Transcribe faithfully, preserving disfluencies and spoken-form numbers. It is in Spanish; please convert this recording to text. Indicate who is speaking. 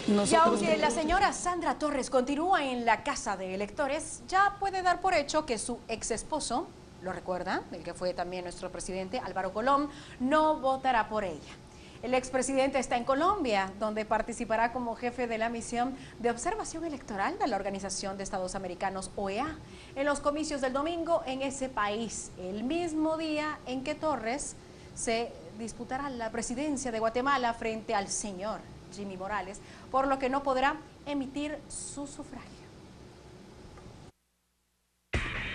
Speaker 1: Nosotros
Speaker 2: Y aunque
Speaker 1: tenemos...
Speaker 2: la señora Sandra Torres continúa en la casa de electores, ya puede dar por hecho que su ex esposo, lo recuerda, el que fue también nuestro presidente Álvaro Colón, no votará por ella. El expresidente está en Colombia, donde participará como jefe de la misión de observación electoral de la Organización de Estados Americanos, O E A, en los comicios del domingo en ese país, el mismo día en que Torres se disputará la presidencia de Guatemala frente al señor Jimmy Morales, por lo que no podrá emitir su sufragio.